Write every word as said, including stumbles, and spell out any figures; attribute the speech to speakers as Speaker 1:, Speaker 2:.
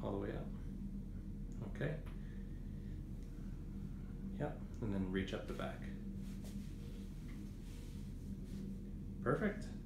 Speaker 1: all the way up. Okay. Yep, and then reach up the back. Perfect.